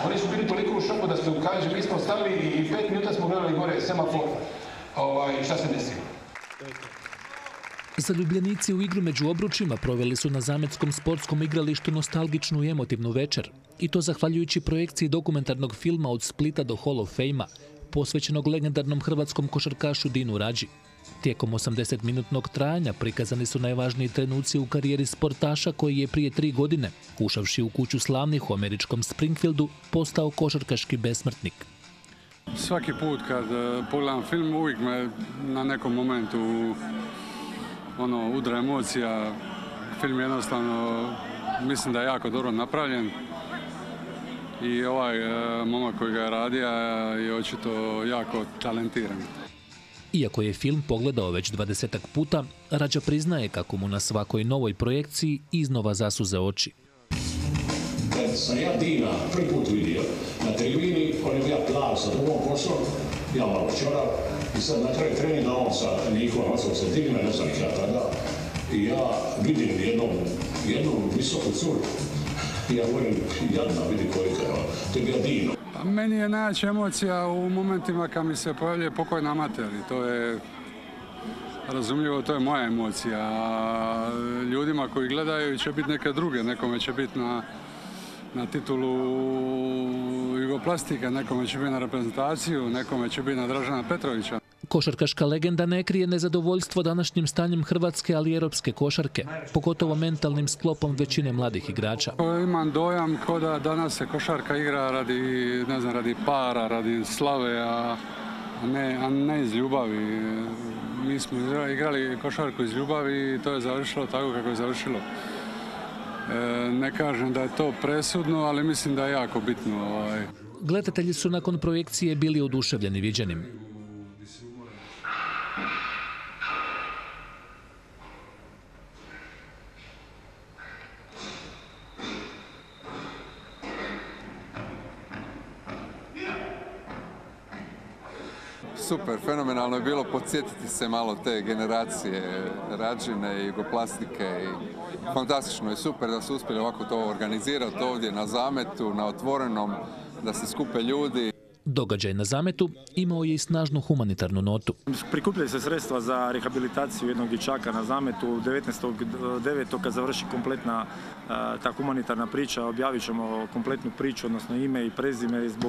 Oni su bili toliko u šoku da su, kaže, mi smo stali i 5 minuta smo gledali gore semafor, šta se desilo. Zaljubljenici u igru među obručima proveli su na zametskom sportskom igralištu nostalgičnu i emotivnu večer. I to zahvaljujući projekciji dokumentarnog filma Od Splita do Hall of Fame-a, posvećenog legendarnom hrvatskom košarkašu Dinu Radži. Tijekom 80-minutnog trajanja prikazani su najvažniji trenuci u karijeri sportaša koji je prije 3 godine, ušavši u kuću slavnih u američkom Springfieldu, postao košarkaški besmrtnik. Svaki put kad pogledam film, uvijek me na nekom momentu udra emocija. Film jednostavno, mislim da je jako dobro napravljen i ovaj momak koji ga je radio je očito jako talentiran. Iako je film pogledao već 20-ak puta, Radža priznaje kako mu na svakoj novoj projekciji iznova zasuze oči. Kad sam ja Dina prvi put vidio na tribini, on je bio plav sa drugom poslom, ja malo čorav, i sad na kraju treninga on sa Nikovom Macom se digne, ne znam ih ja tada, i ja vidim jednu visoku curu. I ja govorim, jadna, vidi kolika je ona, to je bio Dino. Meni je najjača emocija u momentima kad mi se pojavljuje pokojna mater i to je razumljivo, to je moja emocija. A ljudima koji gledaju će biti neke druge, nekome će biti na titulu Jugoplastika, nekome će biti na reprezentaciju, nekome će biti na Dražana Petrovića. Košarkaška legenda ne krije nezadovoljstvo današnjim stanjem hrvatske, ali i europske košarke, pogotovo mentalnim sklopom većine mladih igrača. Imam dojam kao da danas se košarka igra radi para, radi slave, a ne iz ljubavi. Mi smo igrali košarku iz ljubavi i to je završilo tako kako je završilo. Ne kažem da je to presudno, ali mislim da je jako bitno. Gledatelji su nakon projekcije bili oduševljeni viđenim. Super, fenomenalno je bilo podsjetiti se malo te generacije Radžine i Jugoplastike i fantastično je, super da su uspjeli ovako to organizirati ovdje na Zametu, na otvorenom, da se skupe ljudi. Događaj na Zametu imao je i snažnu humanitarnu notu. Prikupljaju se sredstva za rehabilitaciju jednog dječaka na Zametu. 19.9. kad završi kompletna ta humanitarna priča, objavit ćemo kompletnu priču, odnosno ime i prezime zbog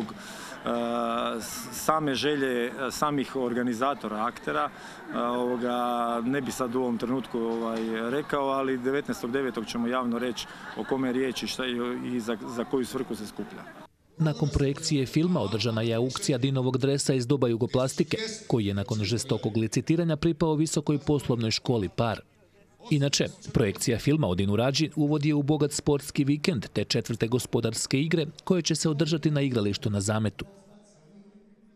same želje samih organizatora, aktera. Ne bi sad u ovom trenutku rekao, ali 19.9. ćemo javno reći o kome je riječ i za koju svrhu se skuplja. Nakon projekcije filma održana je aukcija Dinovog dresa iz doba Jugoplastike, koji je nakon žestokog licitiranja pripao visokoj poslovnoj školi Par. Inače, projekcija filma o Dinu Radži uvodi je u bogat sportski vikend te 4. gospodarske igre koje će se održati na igralištu na Zametu.